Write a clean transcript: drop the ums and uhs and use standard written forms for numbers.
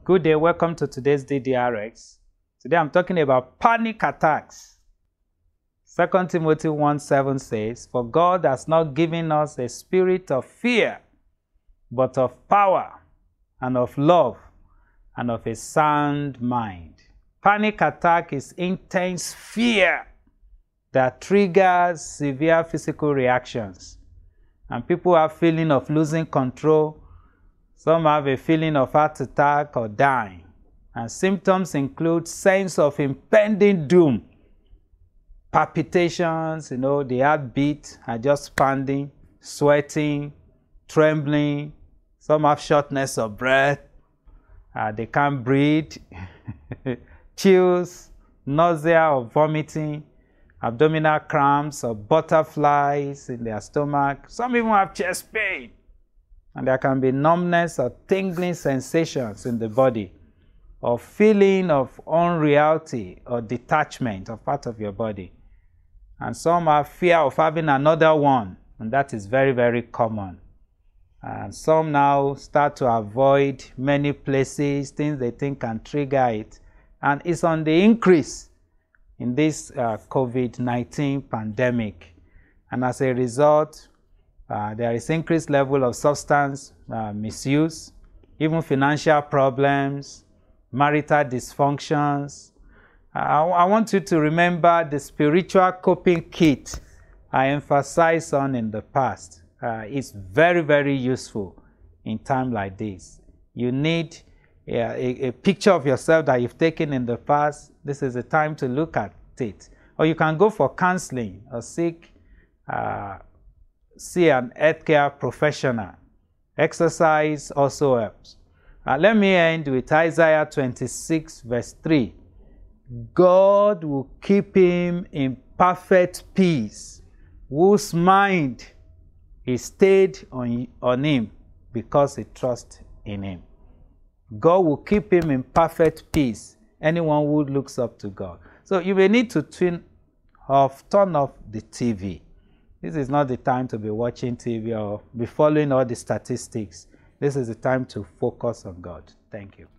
Good day, welcome to today's DDRx. Today I'm talking about panic attacks. 2 Timothy 1:7 says, "For God has not given us a spirit of fear, but of power and of love and of a sound mind." Panic attack is intense fear that triggers severe physical reactions. And people have a feeling of losing control. Some have a feeling of heart attack or dying. And symptoms include sense of impending doom, palpitations, the heartbeat are just pounding, sweating, trembling. Some have shortness of breath. They can't breathe. Chills, nausea or vomiting, abdominal cramps or butterflies in their stomach. Some even have chest pain. And there can be numbness or tingling sensations in the body, or feeling of unreality or detachment of part of your body. And some have fear of having another one, and that is very, very common. And some now start to avoid many places, things they think can trigger it. And it's on the increase in this COVID-19 pandemic. And as a result, there is increased level of substance misuse, even financial problems, marital dysfunctions. I want you to remember the spiritual coping kit I emphasized on in the past. It's very, very useful in time like this. You need a picture of yourself that you've taken in the past. This is the time to look at it. Or you can go for counseling or see an healthcare professional. Exercise also helps. Let me end with Isaiah 26 verse 3. God will keep him in perfect peace, whose mind is stayed on him because he trusts in him. God will keep him in perfect peace, anyone who looks up to God. So you may need to turn off the TV. This is not the time to be watching TV or be following all the statistics. This is the time to focus on God. Thank you.